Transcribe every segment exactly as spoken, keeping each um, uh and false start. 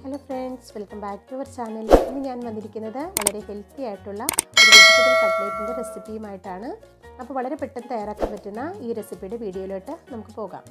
Hello friends, welcome back to our channel. ഇന്ന് ഞാൻ വന്നിരിക്കുന്നത് വളരെ ഹെൽത്തി ആയിട്ടുള്ള ഒരു വെജിറ്റബിൾ കട്ട്ലേറ്റിന്റെ റെസിപ്പിയുമായിട്ടാണ്. അപ്പോൾ വളരെ പെട്ടെന്ന് തയ്യാറാക്കാൻ പറ്റുന്ന ഈ റെസിപ്പിയുടെ വീഡിയോയിലോട്ട് നമുക്ക് പോകാം.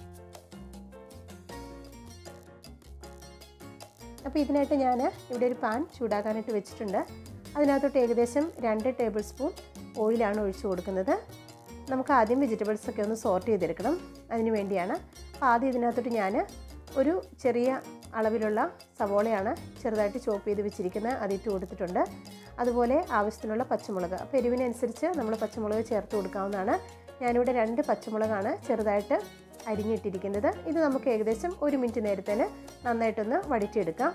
അപ്പോൾ ഇതിനായിട്ട് ഞാൻ ഇവിടെ ഒരു പാൻ ചൂടാക്കാനായിട്ട് വെച്ചിട്ടുണ്ട്. അതിനകത്തോട്ട് ഏകദേശം രണ്ട് ടേബിൾ സ്പൂൺ ഓയിലാണ് ഒഴിച്ചു കൊടുക്കുന്നത്. നമുക്ക് ആദ്യം വെജിറ്റബിൾസ് ഒക്കെ ഒന്ന് സോർട്ട് ചെയ്തെടുക്കണം. അതിനു വേണ്ടിയാണ്. അപ്പോൾ ആദ്യം ഇതിനകത്തോട്ട് ഞാൻ ഒരു ചെറിയ അളവിലുള്ള സവോളയാണ് ചെറുതായിട്ട് ചോപ്പ് ചെയ്ത് വെച്ചിരിക്കുന്നത്, അതിട്ട് കൊടുത്തിട്ടുണ്ട്. അതുപോലെ ആവശ്യത്തിനുള്ള പച്ചമുളക്, അപ്പോൾ എരിവിനനുസരിച്ച് നമ്മൾ പച്ചമുളക് ചേർത്ത് കൊടുക്കാവുന്നതാണ്. ഞാനിവിടെ രണ്ട് പച്ചമുളകാണ് ചെറുതായിട്ട് അരിഞ്ഞിട്ടിരിക്കുന്നത്. ഇത് നമുക്ക് ഏകദേശം ഒരു മിനിറ്റ് നേരത്തേന് നന്നായിട്ടൊന്ന് വഴറ്റിയെടുക്കാം.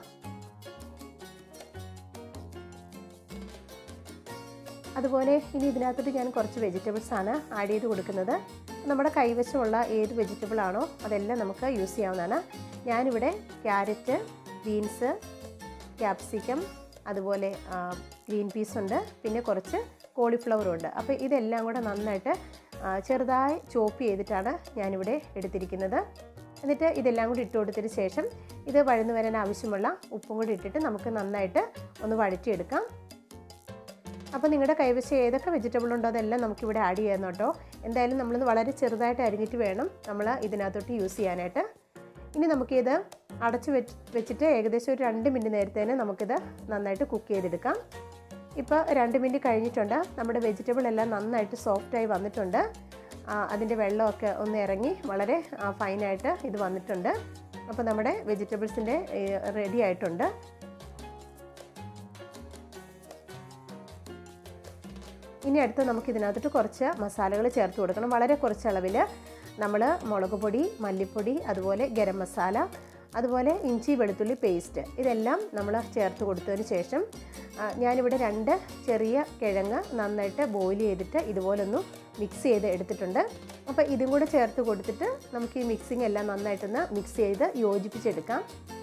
അതുപോലെ ഇനി ഇതിനകത്തോട്ട് ഞാൻ കുറച്ച് വെജിറ്റബിൾസാണ് ആഡ് ചെയ്ത് കൊടുക്കുന്നത്. നമ്മുടെ കൈവശമുള്ള ഏത് വെജിറ്റബിൾ ആണോ അതെല്ലാം നമുക്ക് യൂസ് ചെയ്യാവുന്നതാണ്. ഞാനിവിടെ ക്യാരറ്റ്, ബീൻസ്, ക്യാപ്സിക്കം, അതുപോലെ ഗ്രീൻ പീസ് ഉണ്ട്, പിന്നെ കുറച്ച് കോളിഫ്ലവറും ഉണ്ട്. അപ്പോൾ ഇതെല്ലാം കൂടെ നന്നായിട്ട് ചെറുതായി ചോപ്പ് ചെയ്തിട്ടാണ് ഞാനിവിടെ എടുത്തിരിക്കുന്നത്. എന്നിട്ട് ഇതെല്ലാം കൂടി ഇട്ട് കൊടുത്തതിന് ശേഷം ഇത് വഴന്നു വരാൻ ആവശ്യമുള്ള ഉപ്പും കൂടി ഇട്ടിട്ട് നമുക്ക് നന്നായിട്ട് ഒന്ന് വഴറ്റിയെടുക്കാം. അപ്പോൾ നിങ്ങളുടെ കൈവശം ഏതൊക്കെ വെജിറ്റബിൾ ഉണ്ടോ അതെല്ലാം നമുക്കിവിടെ ആഡ് ചെയ്യാം കേട്ടോ. എന്തായാലും നമ്മളിത് വളരെ ചെറുതായിട്ട് അരിഞ്ഞിട്ട് വേണം നമ്മൾ ഇതിനകത്തോട്ട് യൂസ് ചെയ്യാനായിട്ട്. ഇനി നമുക്കിത് അടച്ച് വെച്ച് വെച്ചിട്ട് ഏകദേശം ഒരു രണ്ട് മിനിറ്റ് നേരത്തേന് നമുക്കിത് നന്നായിട്ട് കുക്ക് ചെയ്തെടുക്കാം. ഇപ്പോൾ രണ്ട് മിനിറ്റ് കഴിഞ്ഞിട്ടുണ്ട്. നമ്മുടെ വെജിറ്റബിൾ എല്ലാം നന്നായിട്ട് സോഫ്റ്റായി വന്നിട്ടുണ്ട്. അതിൻ്റെ വെള്ളമൊക്കെ ഒന്ന് ഇറങ്ങി വളരെ ഫൈനായിട്ട് ഇത് വന്നിട്ടുണ്ട്. അപ്പോൾ നമ്മുടെ വെജിറ്റബിൾസിൻ്റെ റെഡി ആയിട്ടുണ്ട്. ഇനി അടുത്ത് നമുക്ക് ഇതിനകത്തോട്ട് കുറച്ച് മസാലകൾ ചേർത്ത് കൊടുക്കണം. വളരെ കുറച്ച് അളവിൽ നമ്മൾ മുളക് പൊടി, മല്ലിപ്പൊടി, അതുപോലെ ഗരം മസാല, അതുപോലെ ഇഞ്ചി വെളുത്തുള്ളി പേസ്റ്റ് ഇതെല്ലാം നമ്മൾ ചേർത്ത് കൊടുത്തതിന് ശേഷം ഞാനിവിടെ രണ്ട് ചെറിയ കിഴങ്ങ് നന്നായിട്ട് ബോയിൽ ചെയ്തിട്ട് ഇതുപോലൊന്ന് മിക്സ് ചെയ്ത് എടുത്തിട്ടുണ്ട്. അപ്പോൾ ഇതും കൂടെ ചേർത്ത് കൊടുത്തിട്ട് നമുക്ക് ഈ മിക്സിങ് എല്ലാം നന്നായിട്ടൊന്ന് മിക്സ് ചെയ്ത് യോജിപ്പിച്ചെടുക്കാം.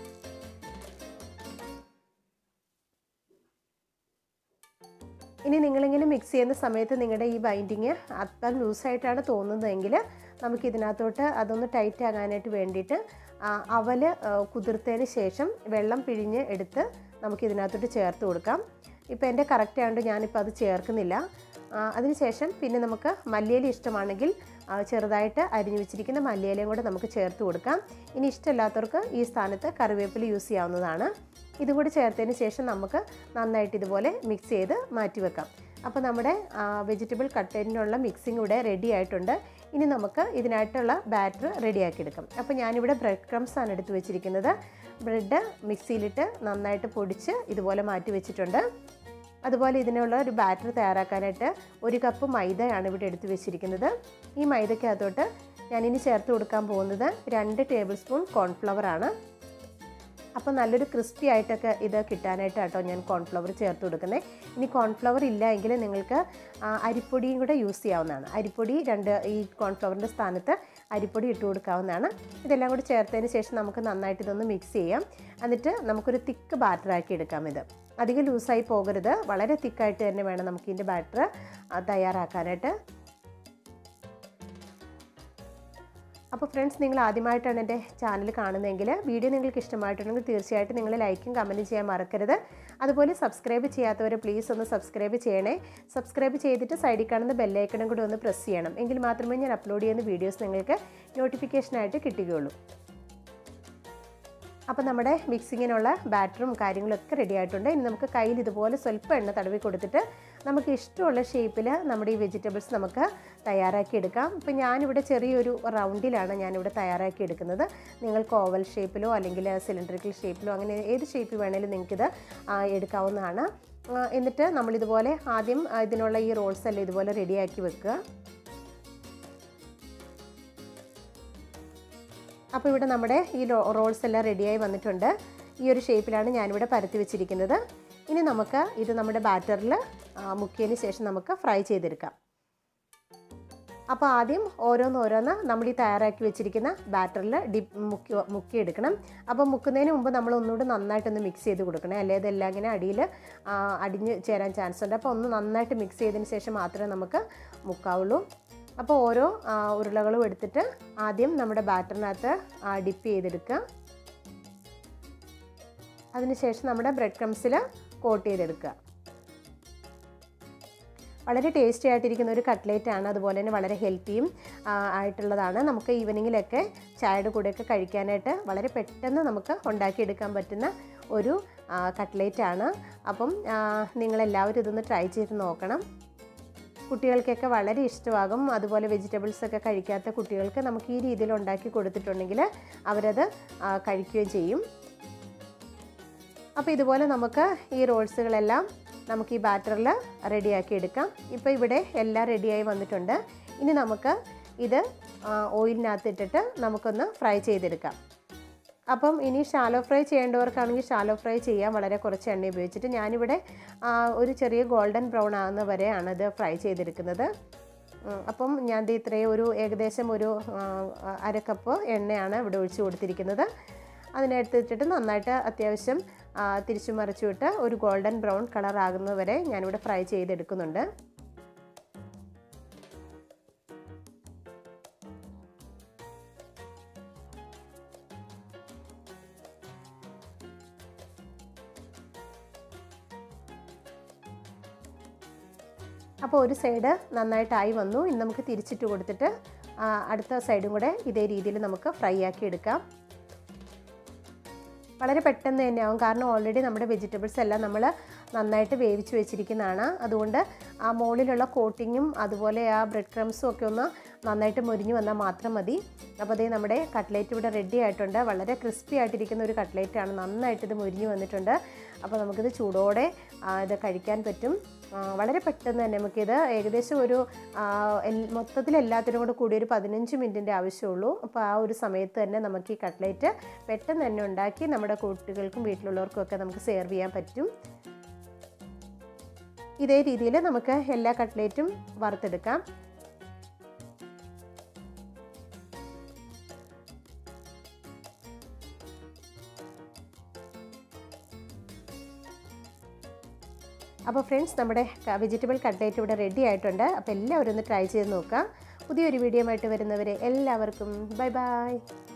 ഇനി നിങ്ങളിങ്ങനെ മിക്സ് ചെയ്യുന്ന സമയത്ത് നിങ്ങളുടെ ഈ ബൈൻഡിങ് അല്പം ലൂസായിട്ടാണ് തോന്നുന്നതെങ്കിൽ നമുക്കിതിനകത്തോട്ട് അതൊന്ന് ടൈറ്റ് ആകാനായിട്ട് വേണ്ടിയിട്ട് അവൽ കുതിർത്തതിന് ശേഷം വെള്ളം പിഴിഞ്ഞ് എടുത്ത് നമുക്കിതിനകത്തോട്ട് ചേർത്ത് കൊടുക്കാം. ഇപ്പോൾ എൻ്റെ കറക്റ്റ് ആയതുകൊണ്ട് ഞാനിപ്പോൾ അത് ചേർക്കുന്നില്ല. അതിനുശേഷം പിന്നെ നമുക്ക് മല്ലിയില ഇഷ്ടമാണെങ്കിൽ ചെറുതായിട്ട് അരിഞ്ഞു വെച്ചിരിക്കുന്ന മല്ലിയിലയും കൂടെ നമുക്ക് ചേർത്ത് കൊടുക്കാം. ഇനി ഇഷ്ടമില്ലാത്തവർക്ക് ഈ സ്ഥാനത്ത് കറിവേപ്പില യൂസ് ചെയ്യാവുന്നതാണ്. ഇതും കൂടി ചേർത്തതിന് ശേഷം നമുക്ക് നന്നായിട്ട് ഇതുപോലെ മിക്സ് ചെയ്ത് മാറ്റി വെക്കാം. അപ്പോൾ നമ്മുടെ വെജിറ്റബിൾ കട്ട്ലേറ്റിനുള്ള മിക്സിംഗ് ഇവിടെ റെഡി ആയിട്ടുണ്ട്. ഇനി നമുക്ക് ഇതിനായിട്ടുള്ള ബാറ്റർ റെഡിയാക്കി എടുക്കാം. അപ്പോൾ ഞാനിവിടെ ബ്രെഡ് ക്രംസ് ആണ് എടുത്ത് വെച്ചിരിക്കുന്നത്. ബ്രെഡ് മിക്സിയിലിട്ട് നന്നായിട്ട് പൊടിച്ച് ഇതുപോലെ മാറ്റി വെച്ചിട്ടുണ്ട്. അതുപോലെ ഇതിനുള്ള ഒരു ബാറ്റർ തയ്യാറാക്കാനായിട്ട് ഒരു കപ്പ് മൈദയാണ് ഇവിടെ എടുത്ത് വെച്ചിരിക്കുന്നത്. ഈ മൈദയ്ക്കകത്തോട്ട് ഞാനിനി ചേർത്ത് കൊടുക്കാൻ പോകുന്നത് രണ്ട് ടേബിൾ സ്പൂൺ കോൺഫ്ലവർ ആണ്. അപ്പോൾ നല്ലൊരു ക്രിസ്പി ആയിട്ടൊക്കെ ഇത് കിട്ടാനായിട്ട് കേട്ടോ ഞാൻ കോൺഫ്ലവർ ചേർത്ത് കൊടുക്കുന്നത്. ഇനി കോൺഫ്ലവർ ഇല്ല എങ്കിൽ നിങ്ങൾക്ക് അരിപ്പൊടിയും കൂടെ യൂസ് ചെയ്യാവുന്നതാണ്. അരിപ്പൊടി രണ്ട് ഈ കോൺഫ്ലവറിൻ്റെ സ്ഥാനത്ത് അരിപ്പൊടി ഇട്ട് കൊടുക്കാവുന്നതാണ്. ഇതെല്ലാം കൂടി ചേർത്തതിന് ശേഷം നമുക്ക് നന്നായിട്ട് ഇതൊന്ന് മിക്സ് ചെയ്യാം. എന്നിട്ട് നമുക്കൊരു തിക്ക് ബാറ്ററാക്കി എടുക്കാം. ഇത് അധികം ലൂസായി പോകരുത്, വളരെ തിക്കായിട്ട് തന്നെ വേണം നമുക്ക് ഇതിൻ്റെ ബാറ്റർ തയ്യാറാക്കാനായിട്ട്. അപ്പോൾ ഫ്രണ്ട്സ്, നിങ്ങൾ ആദ്യമായിട്ടാണ് എൻ്റെ ചാനൽ കാണുന്നതെങ്കിൽ വീഡിയോ നിങ്ങൾക്ക് ഇഷ്ടമായിട്ടുണ്ടെങ്കിൽ തീർച്ചയായിട്ടും നിങ്ങൾ ലൈക്കും കമൻറ്റും ചെയ്യാൻ മറക്കരുത്. അതുപോലെ സബ്സ്ക്രൈബ് ചെയ്യാത്തവർ പ്ലീസ് ഒന്ന് സബ്സ്ക്രൈബ് ചെയ്യണേ. സബ്സ്ക്രൈബ് ചെയ്തിട്ട് സൈഡിൽ കാണുന്ന ബെല്ലൈക്കണും കൂടി ഒന്ന് പ്രസ് ചെയ്യണം. എങ്കിൽ മാത്രമേ ഞാൻ അപ്ലോഡ് ചെയ്യുന്ന വീഡിയോസ് നിങ്ങൾക്ക് നോട്ടിഫിക്കേഷനായിട്ട് കിട്ടുകയുള്ളൂ. അപ്പോൾ നമ്മുടെ മിക്സിങ്ങിനുള്ള ബാറ്ററും കാര്യങ്ങളൊക്കെ റെഡി ആയിട്ടുണ്ട്. ഇനി നമുക്ക് കയ്യിൽ ഇതുപോലെ സ്വല്പം എണ്ണ തടവി കൊടുത്തിട്ട് നമുക്ക് ഇഷ്ടമുള്ള ഷേപ്പിൽ നമ്മുടെ ഈ വെജിറ്റബിൾസ് നമുക്ക് തയ്യാറാക്കി എടുക്കാം. ഇപ്പോൾ ഞാനിവിടെ ചെറിയൊരു റൗണ്ടിലാണ് ഞാനിവിടെ തയ്യാറാക്കി എടുക്കുന്നത്. നിങ്ങൾക്ക് ഓവൽ ഷേപ്പിലോ അല്ലെങ്കിൽ സിലിണ്ടറിക്കൽ ഷേപ്പിലോ അങ്ങനെ ഏത് ഷേപ്പിൽ വേണമെങ്കിലും നിങ്ങൾക്കിത് എടുക്കാവുന്നതാണ്. എന്നിട്ട് നമ്മളിതുപോലെ ആദ്യം ഇതിനുള്ള ഈ റോൾസ് എല്ലാം ഇതുപോലെ റെഡിയാക്കി വെക്കുക. അപ്പോൾ ഇവിടെ നമ്മുടെ ഈ റോൾസ് എല്ലാം റെഡിയായി വന്നിട്ടുണ്ട്. ഈ ഒരു ഷേപ്പിലാണ് ഞാനിവിടെ പരത്തി വെച്ചിരിക്കുന്നത്. ഇനി നമുക്ക് ഇത് നമ്മുടെ ബാറ്ററിൽ മുക്കിയതിന് ശേഷം നമുക്ക് ഫ്രൈ ചെയ്തെടുക്കാം. അപ്പോൾ ആദ്യം ഓരോന്നോരോന്ന് നമ്മൾ ഈ തയ്യാറാക്കി വെച്ചിരിക്കുന്ന ബാറ്ററിൽ ഡിപ്പ് മുക്കി മുക്കിയെടുക്കണം. അപ്പോൾ മുക്കുന്നതിന് മുമ്പ് നമ്മൾ ഒന്നുകൂടി നന്നായിട്ടൊന്ന് മിക്സ് ചെയ്ത് കൊടുക്കണേ, അല്ലേ ഇതെല്ലാം ഇങ്ങനെ അടിയിൽ അടിഞ്ഞ് ചേരാൻ ചാൻസ് ഉണ്ട്. അപ്പോൾ ഒന്ന് നന്നായിട്ട് മിക്സ് ചെയ്തതിന് ശേഷം മാത്രമേ നമുക്ക് മുക്കാവുള്ളൂ. അപ്പോൾ ഓരോ ഉരുളകളും എടുത്തിട്ട് ആദ്യം നമ്മുടെ ബാറ്ററിനകത്ത് ഡിപ്പ് ചെയ്തെടുക്കുക. അതിനുശേഷം നമ്മുടെ ബ്രെഡ് ക്രംസിൽ കോട്ട് ചെയ്തെടുക്കുക. വളരെ ടേസ്റ്റി ആയിട്ടിരിക്കുന്ന ഒരു കട്ട്ലേറ്റ് ആണ്. അതുപോലെ തന്നെ വളരെ ഹെൽത്തിയും ആയിട്ടുള്ളതാണ്. നമുക്ക് ഈവനിങ്ങിലൊക്കെ ചായയുടെ കൂടെയൊക്കെ കഴിക്കാനായിട്ട് വളരെ പെട്ടെന്ന് നമുക്ക് ഉണ്ടാക്കിയെടുക്കാൻ പറ്റുന്ന ഒരു കട്ട്ലേറ്റ് ആണ്. അപ്പം നിങ്ങളെല്ലാവരും ഇതൊന്ന് ട്രൈ ചെയ്ത് നോക്കണം. കുട്ടികൾക്കൊക്കെ വളരെ ഇഷ്ടമാകും. അതുപോലെ വെജിറ്റബിൾസൊക്കെ കഴിക്കാത്ത കുട്ടികൾക്ക് നമുക്ക് ഈ രീതിയിൽ ഉണ്ടാക്കി കൊടുത്തിട്ടുണ്ടെങ്കിൽ അവരത് കഴിക്കുകയും ചെയ്യും. അപ്പോൾ ഇതുപോലെ നമുക്ക് ഈ റോൾസുകളെല്ലാം നമുക്ക് ഈ ബാറ്ററിൽ റെഡിയാക്കി എടുക്കാം. ഇപ്പോൾ ഇവിടെ എല്ലാം റെഡിയായി വന്നിട്ടുണ്ട്. ഇനി നമുക്ക് ഇത് ഓയിലിനകത്ത് ഇട്ടിട്ട് നമുക്കൊന്ന് ഫ്രൈ ചെയ്തെടുക്കാം. അപ്പം ഇനി ഷാലോ ഫ്രൈ ചെയ്യേണ്ടവർക്കാണെങ്കിൽ ഷാലോ ഫ്രൈ ചെയ്യാം, വളരെ കുറച്ച് എണ്ണ ഉപയോഗിച്ചിട്ട്. ഞാനിവിടെ ഒരു ചെറിയ ഗോൾഡൻ ബ്രൗൺ ആകുന്ന വരെയാണ് ഇത് ഫ്രൈ ചെയ്തെടുക്കുന്നത്. അപ്പം ഞാൻ ഇത്രയും ഒരു ഏകദേശം ഒരു അര കപ്പ് എണ്ണയാണ് ഇവിടെ ഒഴിച്ച് കൊടുത്തിരിക്കുന്നത്. അതിനെടുത്തിട്ട് നന്നായിട്ട് അത്യാവശ്യം തിരിച്ചു മറിച്ചു വിട്ട് ഒരു ഗോൾഡൻ ബ്രൗൺ കളർ ആകുന്നത് വരെ ഞാനിവിടെ ഫ്രൈ ചെയ്തെടുക്കുന്നുണ്ട്. അപ്പോൾ ഒരു സൈഡ് നന്നായിട്ടായി വന്നു. ഇനി നമുക്ക് തിരിച്ചിട്ട് കൊടുത്തിട്ട് അടുത്ത സൈഡും കൂടെ ഇതേ രീതിയിൽ നമുക്ക് ഫ്രൈ ആക്കി എടുക്കാം. വളരെ പെട്ടെന്ന് തന്നെ ആവും, കാരണം ഓൾറെഡി നമ്മുടെ വെജിറ്റബിൾസ് എല്ലാം നമ്മൾ നന്നായിട്ട് വേവിച്ച് വെച്ചിരിക്കുന്നതാണ്. അതുകൊണ്ട് ആ മുകളിലുള്ള കോട്ടിങ്ങും അതുപോലെ ആ ബ്രെഡ് ക്രംസും ഒക്കെ ഒന്ന് നന്നായിട്ട് മുരിഞ്ഞു വന്നാൽ മാത്രം മതി. അപ്പോൾ അതേ നമ്മുടെ കട്ട്ലേറ്റ് ഇവിടെ റെഡി ആയിട്ടുണ്ട്. വളരെ ക്രിസ്പി ആയിട്ടിരിക്കുന്ന ഒരു കട്ട്ലേറ്റാണ്. നന്നായിട്ട് ഇത് മുരിഞ്ഞു വന്നിട്ടുണ്ട്. അപ്പോൾ നമുക്കിത് ചൂടോടെ ഇത് കഴിക്കാൻ പറ്റും. വളരെ പെട്ടെന്ന് തന്നെ നമുക്കിത് ഏകദേശം ഒരു മൊത്തത്തിൽ എല്ലാത്തിനും കൂടെ കൂടി ഒരു പതിനഞ്ച് മിനിറ്റിൻ്റെ ആവശ്യമുള്ളൂ. അപ്പോൾ ആ ഒരു സമയത്ത് തന്നെ നമുക്ക് ഈ കട്ട്ലേറ്റ് പെട്ടെന്ന് തന്നെ ഉണ്ടാക്കി നമ്മുടെ കുട്ടികൾക്കും വീട്ടിലുള്ളവർക്കും ഒക്കെ നമുക്ക് സെർവ് ചെയ്യാൻ പറ്റും. ഇതേ രീതിയിൽ നമുക്ക് എല്ലാ കട്ട്ലേറ്റും വറുത്തെടുക്കാം. അപ്പോൾ ഫ്രണ്ട്സ്, നമ്മുടെ വെജിറ്റബിൾ കട്ട്ലേറ്റ് ഇവിടെ റെഡി ആയിട്ടുണ്ട്. അപ്പോൾ എല്ലാവരും ഒന്ന് ട്രൈ ചെയ്ത് നോക്കാം. പുതിയൊരു വീഡിയോ ആയിട്ട് വരുന്നവരെ എല്ലാവർക്കും ബൈ ബൈ.